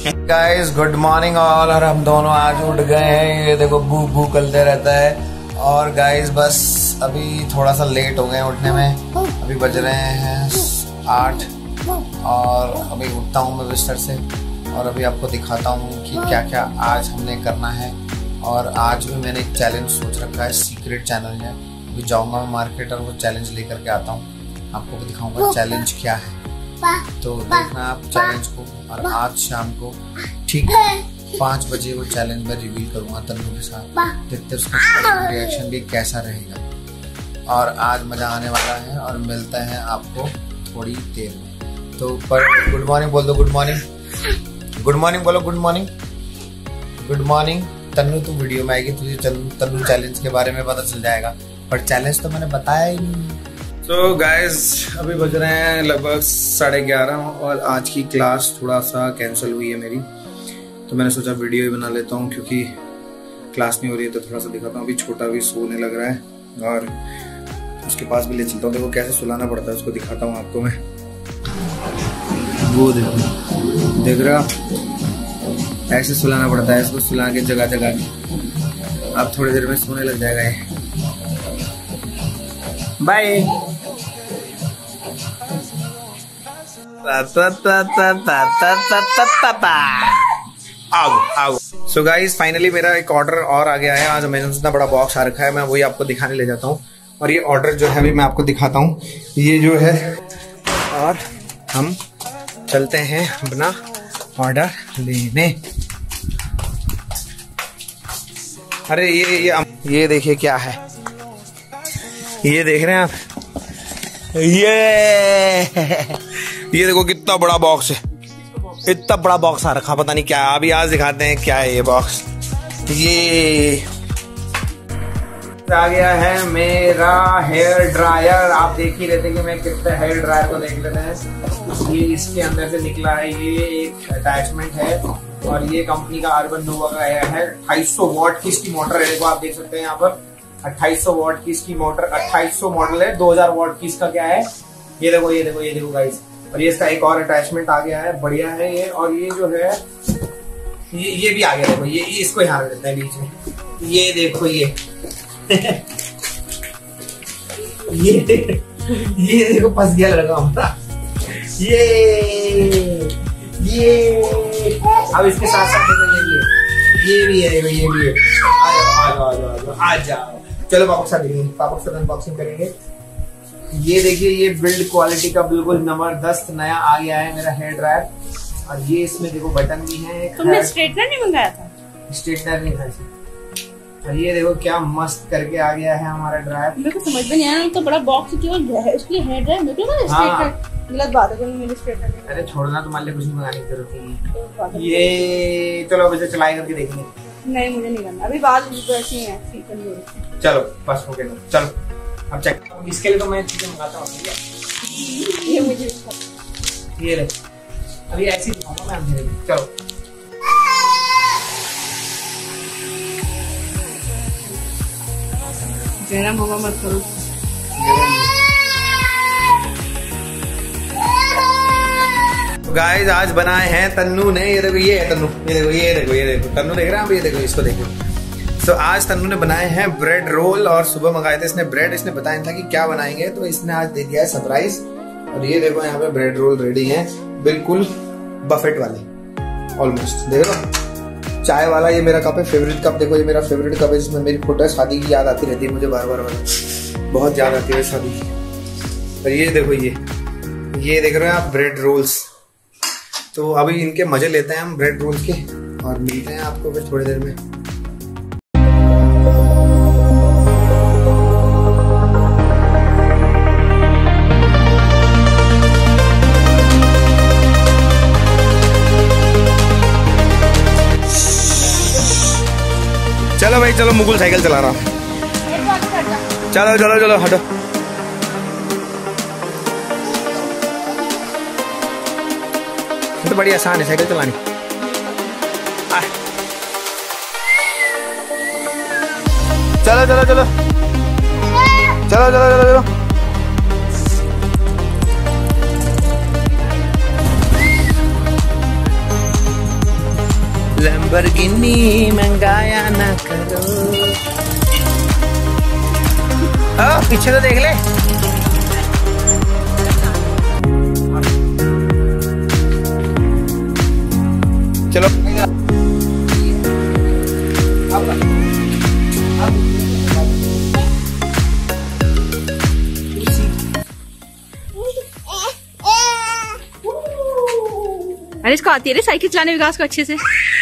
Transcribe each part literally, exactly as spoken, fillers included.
Guys good morning all. और हम दोनों आज उठ गए हैं, ये देखो भू भू करते रहता है। और गाइस बस अभी थोड़ा सा लेट हो गए उठने में, अभी बज रहे हैं आठ और अभी उठता हूँ मैं बिस्तर से और अभी आपको दिखाता हूँ कि क्या क्या आज हमने करना है। और आज भी मैंने एक चैलेंज सोच रखा है, सीक्रेट चैलेंज है। अभी जाऊँगा मैं मार्केट और वो चैलेंज लेकर के आता हूँ, आपको भी दिखाऊंगा चैलेंज क्या है, तो देखना आप चैलेंज को। और आज शाम को ठीक पाँच बजे वो चैलेंज में रिवील करूंगा तन्नू के साथ, देखते उसका रिएक्शन भी कैसा रहेगा। और आज मजा आने वाला है और मिलते हैं आपको थोड़ी देर में। तो पर गुड मॉर्निंग बोल दो, गुड मॉर्निंग, गुड मॉर्निंग बोलो, good morning, good morning. Tannu तू वीडियो में आएगी, तुझे तन्नू चैलेंज के बारे में पता चल जाएगा, पर चैलेंज तो मैंने बताया ही नहीं। तो so गाइज अभी बज रहे हैं लगभग साढ़े ग्यारह और आज की क्लास थोड़ा सा कैंसिल हुई है मेरी, तो मैंने सोचा वीडियो ही बना लेता हूँ क्योंकि क्लास नहीं हो रही है, तो थोड़ा सा दिखाता हूँ। अभी छोटा भी सोने लग रहा है और उसके पास भी ले चलता हूँ, देखो कैसे सुलाना पड़ता है उसको, दिखाता हूँ आपको मैं। वो देखो, देख रहे हो ऐसे सुलाना पड़ता है इसको, सुला के जगह जगह के। अब थोड़ी देर में सोने लग जाएगा ये। बाय। आओ आओ। सो गाइस फाइनली मेरा एक ऑर्डर और आ गया है। आज अमेज़न से इतना बड़ा बॉक्स आ रखा है, मैं वही आपको दिखाने ले जाता हूँ। और ये ऑर्डर जो है अभी मैं आपको दिखाता हूँ, ये जो है। और हम चलते हैं अपना ऑर्डर लेने। अरे ये ये ये देखिए क्या है, ये देख रहे हैं आप, ये ये देखो कितना बड़ा बॉक्स है, इतना बड़ा बॉक्स आ रखा, पता नहीं क्या है। अभी आज दिखाते हैं क्या है ये बॉक्स। ये आ गया है मेरा हेयर ड्रायर। आप देख ही रहते कि मैं कितने हेयर ड्रायर को देख लेते हैं। ये इसके अंदर से निकला है, ये एक अटैचमेंट है और ये कंपनी का अर्बन नोवा का है। अट्ठाईस सौ वॉट की इसकी मोटर है, देखो आप देख सकते हैं यहाँ पर अट्ठाईस सौ वॉट की इसकी मोटर, अट्ठाईस सौ मॉडल है। दो हज़ार वॉट की इसका क्या है, ये देखो ये देखो ये देखो गाइस। और ये इसका एक और अटैचमेंट आ गया है, बढ़िया है ये। और ये जो है ये ये भी आ गया, देखो ये, ये इसको यहाँ रख देते हैं बीच में। ये देखो ये ये ये देखो फंस गया लड़का हमारा। ये ये अब इसके साथ साथ देखो ये ये भी है, ये भी है। आ जाओ आ जाओ आ जाओ, चलो पापा के साथ देखेंगे, पापा के साथ अनबॉक्सिंग करेंगे। ये देखिए ये बिल्ड क्वालिटी का बिल्कुल जबरदस्त नया आ गया है मेरा हेयर ड्रायर। और ये इसमें देखो बटन भी है। तुमने स्ट्रेटनर नहीं मंगाया था? स्ट्रेटनर नहीं था इसमें। और ये देखो क्या मस्त करके आ गया है हमारा ड्रायर। मेरे को समझ में नहीं आया, तो बड़ा बॉक्स क्यों है उसके लिए हेयर ड्रायर? मेरे को ना स्ट्रेटनर गलत बात है, कोई मेरे स्ट्रेटनर नहीं। अरे छोड़ना, तुम्हारे लिए कुछ नहीं मंगाने की जरूरत नहीं। ये चलो अब इसे चलाई करके देखेंगे। नहीं मुझे नहीं करना अभी, बात तो ऐसी है। चलो बस हो गया, चलो अब चेक। इसके लिए तो मैं चीजें मंगाता हूँ। ये मुझे ये ले, अभी ऐसे ही दिखाऊंगा मैं अंधेरे में। चलो गरम होगा मत करो। गाइस आज बनाए हैं तन्नू ने, ये देखो ये है तन्नू, ये देखो ये देखो ये देखो तन्नू देख रहे हैं आप, ये देखो इसको देखो। तो so, आज तन्नू ने बनाए हैं ब्रेड रोल और सुबह मंगाए थे इसने ब्रेड। इसने बताया था कि क्या बनाएंगे, तो इसने आज दे दिया है सरप्राइज। और ये देखो यहाँ पे ब्रेड रोल रेडी हैं, बिल्कुल बफेट वाले ऑलमोस्ट। देखो चाय वाला ये मेरा कप है, फेवरेट कप। देखो ये मेरा फेवरेट कप है जिसमें मेरी फोटो है, शादी की याद आती रहती है मुझे बार बार, बहुत याद आती है शादी की। और ये देखो ये ये देख रहे हैं आप ब्रेड रोल्स। तो अभी इनके मजे लेते हैं हम ब्रेड रोल्स के और मिलते हैं आपको फिर थोड़ी देर में। चलो भाई चलो, मुकुल साइकिल चला रहा हूँ। चलो चलो चलो हटो। तो बड़ी आसान है साइकिल चलानी। चलो चलो चलो चलो चलो चलो चलो लैम्बोर्गिनी मंगाया ना करो। आ, पीछे तो देख ले। चलो अरे इसको आती है साइकिल चलाने विकास को अच्छे से।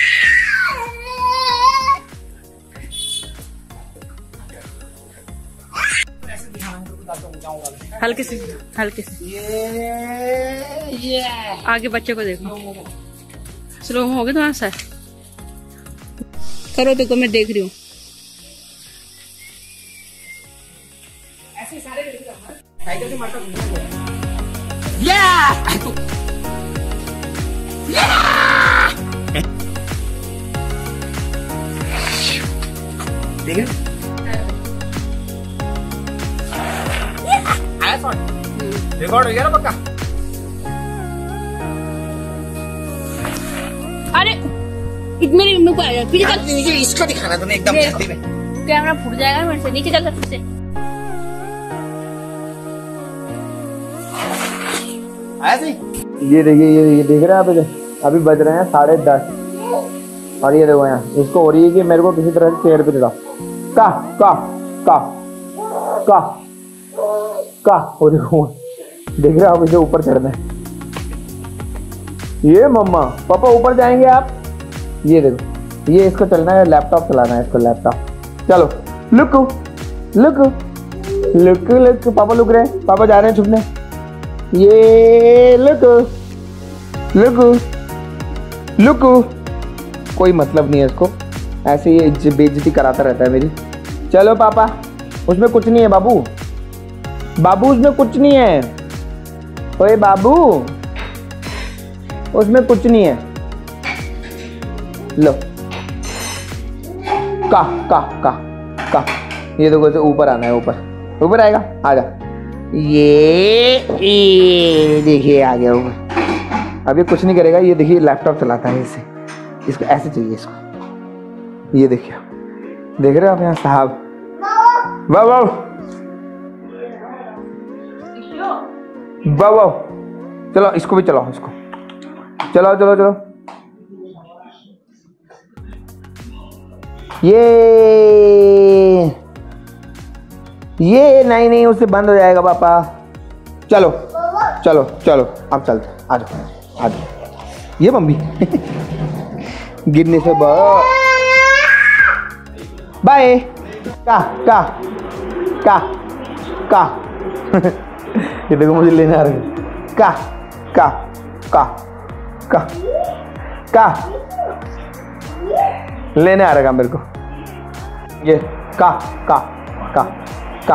हल्के से हल्के से ये आगे बच्चे को देखो। स्लो हो गया तुम्हारा सर। करो तो मैं देख रही हूँ। ऐसे सारे साइकिल से मारता ठीक है। रिकॉर्ड हो गया ना पक्का। अरे मेरी मम्मी को आया फिर नीचे इसको दिखाना तुम्हें एकदम छाती में। कैमरा फूट जाएगा मेरे से। नीचे चल सकते से ऐसे। ये देखिए ये ये देख रहे हैं आप इधर अभी बज रहे हैं साढ़े दस और ये देखो यहाँ इसको हो रही है कि मेरे को किसी तरह से चेयर पे दिला का का का का का वो देखो देख रहे हो आप इसे ऊपर चढ़ना है। ये मम्मा पापा ऊपर जाएंगे आप। ये देखो ये इसको चलना है लैपटॉप चलाना है इसको लैपटॉप। चलो लुक लुक लुक लुक पापा लुक रहे पापा जा रहे हैं छुपने। ये लुक लुक लुक कोई मतलब नहीं है इसको ऐसे ये बेइज्जती कराता रहता है मेरी। चलो पापा उसमें कुछ नहीं है बाबू बाबू उसमें कुछ नहीं है। ओए बाबू उसमें कुछ नहीं है। लो का का का का ये देखो इसे ऊपर आना है ऊपर ऊपर आएगा आजा। ये, ये देखिए आ गया ऊपर। अभी कुछ नहीं करेगा ये देखिए लैपटॉप चलाता है इसे इसको ऐसे चाहिए इसको। ये देखिए देख रहे हो आप यहाँ साहब वाह वाह वाह वाह। चलो इसको भी चलाओ इसको चलो चलो चलो। ये ये नहीं नहीं उससे बंद हो जाएगा पापा। चलो चलो चलो अब चलते आ जाओ आ जाओ। ये मम्मी गिरने से बाय का का का का ये देखो मुझे लेने आ रहे का का का का का लेने आ रहेगा मेरे को। ये का का का का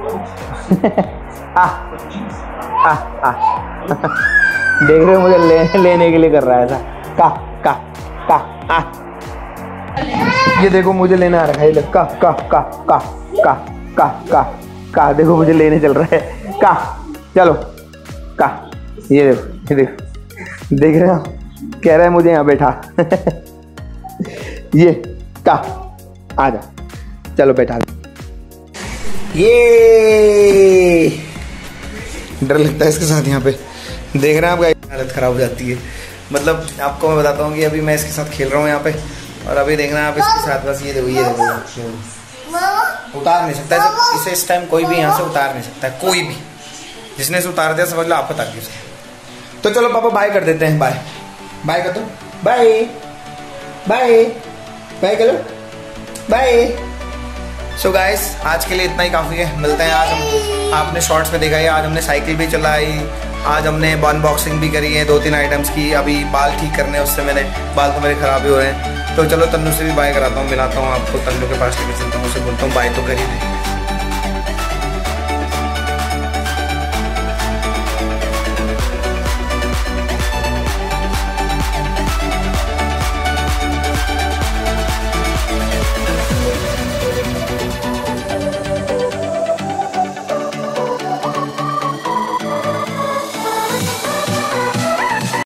आ आ आ देख रहे हो मुझे ले, लेने के लिए कर रहा है ऐसा का का का आ। ये देखो मुझे लेने आ रहा है का का का का का का का का देखो मुझे लेने चल रहा है का। चलो का ये देखो ये देखो देख रहे हो कह रहा है मुझे यहाँ बैठा ये का आजा चलो बैठा। ये डर लगता है इसके साथ यहाँ पे देख रहे हैं आपका हालत खराब हो जाती है। मतलब आपको मैं बताता हूँ कि अभी मैं इसके साथ खेल रहा हूँ यहाँ पे और अभी देख रहे हैं आप इसके साथ बस ये देखो ये देखो उतार नहीं सकता इसे, इसे इस टाइम कोई भी यहाँ से उतार नहीं सकता है कोई भी। जिसने इसे उतार दिया समझ लो आप उतार दिया। तो चलो पापा बाय कर देते हैं। बाय बाय कर दो बाय बाय बाय करो बाय। सो गाइस आज के लिए इतना ही काफ़ी है। मिलते हैं आज हम आपने शॉर्ट्स में देखा है आज हमने साइकिल भी चलाई आज हमने अनबॉक्सिंग भी करी है दो तीन आइटम्स की। अभी बाल ठीक करने उससे मैंने बाल तो मेरे ख़राब ही हो रहे हैं। तो चलो तन्नू से भी बाय कराता हूँ मिलाता हूँ आपको। तन्नू के पास लेके चलता हूँ उससे बोलता हूँ बाय तो करी दे।